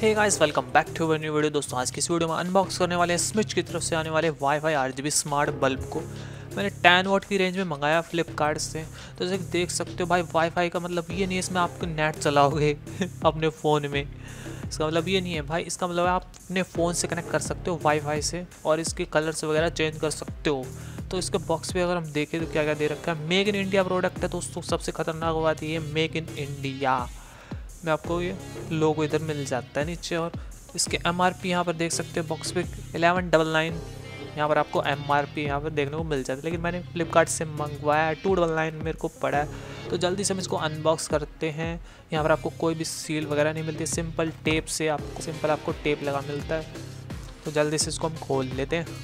Hey guys, welcome back to a new video. दोस्तों आज की इस वीडियो में अनबॉक्स करने वाले हैं स्विच की तरफ से आने वाले वाईफाई आरजीबी स्मार्ट बल्ब को। मैंने 10 वाट की रेंज में मंगाया फ्लिपकार्ट से। तो जैसे कि देख सकते हो भाई, वाईफाई का मतलब ये नहीं है इसमें आप नेट चलाओगे अपने फ़ोन में। इसका मतलब ये नहीं है भाई, इसका मतलब आप अपने फ़ोन से कनेक्ट कर सकते हो वाईफाई से और इसके कलर्स वगैरह चेंज कर सकते हो। तो इसके बॉक्स पे अगर हम देखें तो क्या क्या दे रखा है। मेक इन इंडिया प्रोडक्ट है दोस्तों। सबसे खतरनाक बात ये मेक इन इंडिया में आपको ये लोगो इधर मिल जाता है नीचे। और इसके MRP यहाँ पर देख सकते हो बॉक्स पे 1199। यहाँ पर आपको MRP यहाँ पर देखने को मिल जाता है, लेकिन मैंने फ्लिपकार्ट से मंगवाया है 299 मेरे को पड़ा है। तो जल्दी से हम इसको अनबॉक्स करते हैं। यहाँ पर आपको कोई भी सील वगैरह नहीं मिलती, सिंपल टेप से आपको टेप लगा मिलता है। तो जल्दी से इसको हम खोल लेते हैं।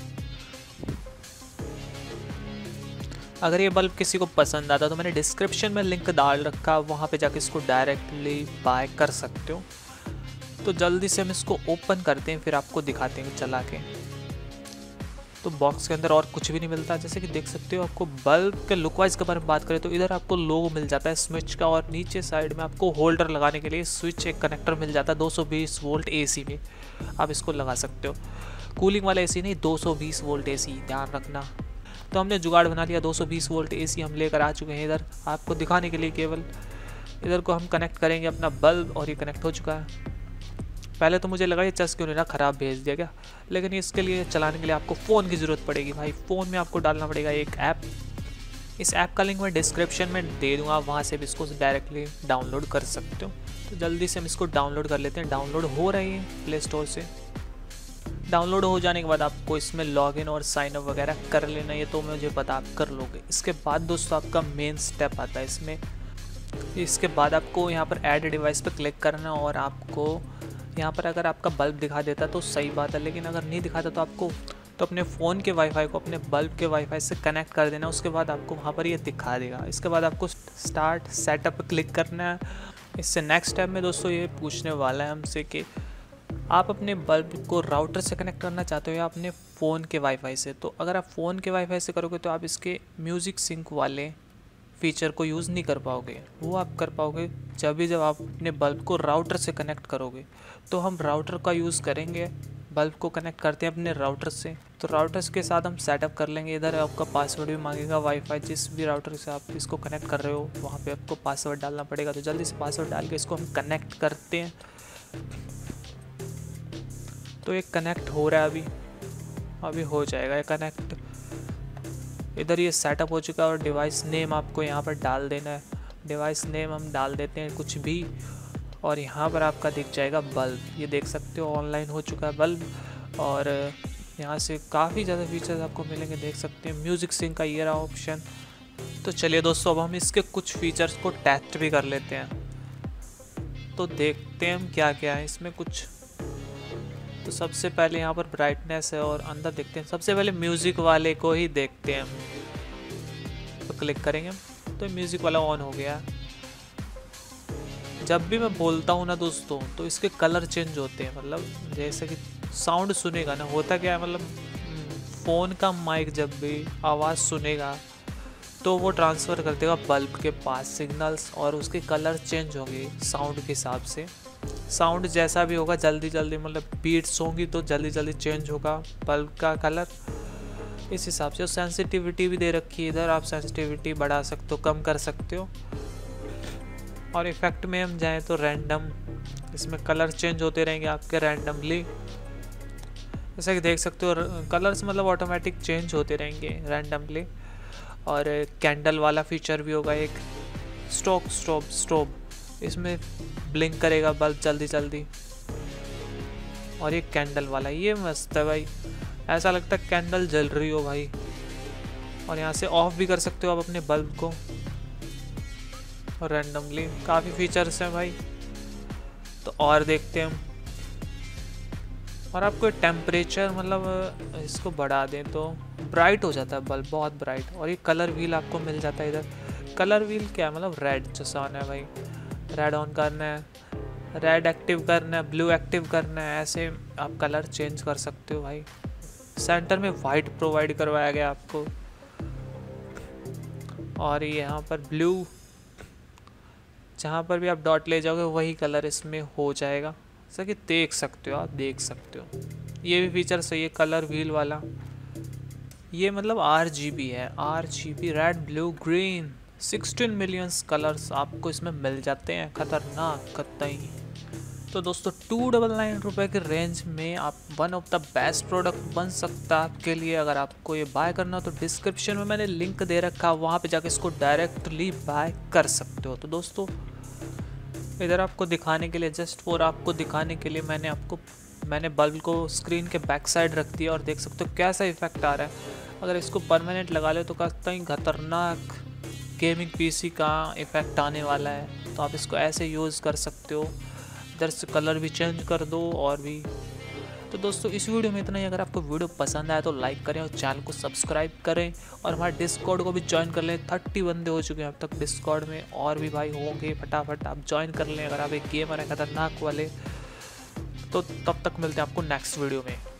अगर ये बल्ब किसी को पसंद आता तो मैंने डिस्क्रिप्शन में लिंक डाल रखा, वहाँ पे जाके इसको डायरेक्टली बाय कर सकते हो। तो जल्दी से हम इसको ओपन करते हैं, फिर आपको दिखाते हैं चला के। तो बॉक्स के अंदर और कुछ भी नहीं मिलता। जैसे कि देख सकते हो, आपको बल्ब के लुक वाइज के बारे में बात करें तो इधर आपको लोगो मिल जाता है स्विच का, और नीचे साइड में आपको होल्डर लगाने के लिए स्विच एक कनेक्टर मिल जाता है 220 वोल्ट AC में। आप इसको लगा सकते हो। कूलिंग वाला AC नहीं, 220 वोल्ट AC, ध्यान रखना। तो हमने जुगाड़ बना लिया, 220 वोल्ट AC हम लेकर आ चुके हैं इधर आपको दिखाने के लिए। केवल इधर को हम कनेक्ट करेंगे अपना बल्ब, और ये कनेक्ट हो चुका है। पहले तो मुझे लगा ये चस क्यों नहीं रहा, ख़राब भेज दिया क्या, लेकिन इसके लिए चलाने के लिए आपको फ़ोन की ज़रूरत पड़ेगी भाई। फ़ोन में आपको डालना पड़ेगा एक ऐप। इस ऐप का लिंक मैं डिस्क्रिप्शन में दे दूँगा, वहाँ से भी इसको डायरेक्टली डाउनलोड कर सकते हो। तो जल्दी से हम इसको डाउनलोड कर लेते हैं। डाउनलोड हो रही है प्ले स्टोर से। डाउनलोड हो जाने के बाद आपको इसमें लॉगिन और साइन अप वगैरह कर लेना, ये तो मुझे पता आप कर लोगे। इसके बाद दोस्तों आपका मेन स्टेप आता है इसमें। इसके बाद आपको यहाँ पर ऐड डिवाइस पर क्लिक करना, और आपको यहाँ पर अगर आपका बल्ब दिखा देता तो सही बात है, लेकिन अगर नहीं दिखाता तो आपको अपने फ़ोन के वाईफाई को अपने बल्ब के वाईफाई से कनेक्ट कर देना। उसके बाद आपको वहाँ पर ये दिखा देगा। इसके बाद आपको स्टार्ट सेटअप पर क्लिक करना है। इससे नेक्स्ट स्टेप में दोस्तों ये पूछने वाला है हमसे कि आप अपने बल्ब को राउटर से कनेक्ट करना चाहते हो या अपने फ़ोन के वाईफाई से। तो अगर आप फ़ोन के वाईफाई से करोगे तो आप इसके म्यूज़िक सिंक वाले फीचर को यूज़ नहीं कर पाओगे। वो आप कर पाओगे जब आप अपने बल्ब को राउटर से कनेक्ट करोगे। तो हम राउटर का यूज़ करेंगे, बल्ब को कनेक्ट करते हैं अपने राउटर से। तो राउटर्स के साथ हम सेटअप कर लेंगे। इधर आपका पासवर्ड भी मांगेगा। वाईफाई जिस भी राउटर से आप इसको कनेक्ट कर रहे हो वहाँ पे आपको पासवर्ड डालना पड़ेगा। तो जल्दी से पासवर्ड डाल के इसको हम कनेक्ट करते हैं। तो ये कनेक्ट हो रहा है, अभी हो जाएगा ये कनेक्ट। इधर ये सेटअप हो चुका है, और डिवाइस नेम आपको यहाँ पर डाल देना है। डिवाइस नेम हम डाल देते हैं कुछ भी, और यहाँ पर आपका दिख जाएगा बल्ब। ये देख सकते हो ऑनलाइन हो चुका है बल्ब, और यहाँ से काफ़ी ज़्यादा फीचर्स आपको मिलेंगे। देख सकते हैं म्यूज़िक सिंक का ये रहा ऑप्शन। तो चलिए दोस्तों, अब हम इसके कुछ फीचर्स को टेस्ट भी कर लेते हैं। तो देखते हैं हम क्या क्या है इसमें कुछ। तो सबसे पहले यहाँ पर ब्राइटनेस है, और अंदर देखते हैं। सबसे पहले म्यूज़िक वाले को ही देखते हैं हम। तो क्लिक करेंगे हम, तो म्यूज़िक वाला ऑन हो गया। जब भी मैं बोलता हूँ ना दोस्तों, तो इसके कलर चेंज होते हैं। मतलब जैसे कि साउंड सुनेगा ना, होता क्या है, मतलब फ़ोन का माइक जब भी आवाज़ सुनेगा तो वो ट्रांसफ़र कर देगा बल्ब के पास सिग्नल्स, और उसके कलर चेंज होंगे साउंड के हिसाब से। साउंड जैसा भी होगा जल्दी जल्दी, मतलब बीट्स होंगी तो जल्दी जल्दी चेंज होगा बल्ब का कलर, इस हिसाब से। और सेंसिटिविटी भी दे रखी है इधर, आप सेंसिटिविटी बढ़ा सकते हो, कम कर सकते हो। और इफेक्ट में हम जाएं तो रैंडम, इसमें कलर चेंज होते रहेंगे आपके रैंडमली। जैसा कि देख सकते हो कलर्स मतलब ऑटोमेटिक चेंज होते रहेंगे रैंडमली। और कैंडल वाला फीचर भी होगा एक, स्ट्रोब, इसमें ब्लिंक करेगा बल्ब जल्दी जल्दी। और ये कैंडल वाला, ये मस्त है भाई, ऐसा लगता है कैंडल जल रही हो भाई। और यहाँ से ऑफ भी कर सकते हो आप अपने बल्ब को रैंडमली। काफ़ी फीचर्स हैं भाई। तो और देखते हैं हम। और आपको टेम्परेचर मतलब इसको बढ़ा दें तो ब्राइट हो जाता है बल्ब, बहुत ब्राइट। और ये कलर व्हील आपको मिल जाता है इधर। कलर व्हील क्या है, मतलब रेड जैसा ऑन है भाई, रेड ऑन करना है, रेड एक्टिव करना है, ब्लू एक्टिव करना है, ऐसे आप कलर चेंज कर सकते हो भाई। सेंटर में वाइट प्रोवाइड करवाया गया आपको, और यहाँ पर ब्लू, जहाँ पर भी आप डॉट ले जाओगे वही कलर इसमें हो जाएगा। जैसा कि देख सकते हो, आप देख सकते हो ये भी फीचर सही है, कलर व्हील वाला। ये मतलब RGB है, RGB red blue green, 16 millions colours आपको इसमें मिल जाते हैं, खतरनाक कतई। तो दोस्तों 299 रुपये के रेंज में आप one of the best product बन सकता है आपके लिए। अगर आपको ये बाय करना हो तो डिस्क्रिप्शन में मैंने लिंक दे रखा है, वहाँ पे जाके इसको डायरेक्टली बाय कर सकते हो। तो दोस्तों इधर आपको दिखाने के लिए, जस्ट फॉर आपको दिखाने के लिए मैंने बल्ब को स्क्रीन के बैक साइड रख दिया और देख सकते हो कैसा इफेक्ट आ रहा है। अगर इसको परमानेंट लगा ले तो कहीं खतरनाक गेमिंग PC का इफेक्ट आने वाला है। तो आप इसको ऐसे यूज़ कर सकते हो, इधर से कलर भी चेंज कर दो और भी। तो दोस्तों इस वीडियो में इतना ही। अगर आपको वीडियो पसंद आया तो लाइक करें और चैनल को सब्सक्राइब करें और हमारे डिस्कॉर्ड को भी ज्वाइन कर लें। 30 बंदे हो चुके हैं अब तक डिस्कॉर्ड में, और भी भाई होंगे, फटाफट आप ज्वाइन कर लें अगर आप एक गेमर हैं खतरनाक वाले। तो तब तक मिलते हैं आपको नेक्स्ट वीडियो में।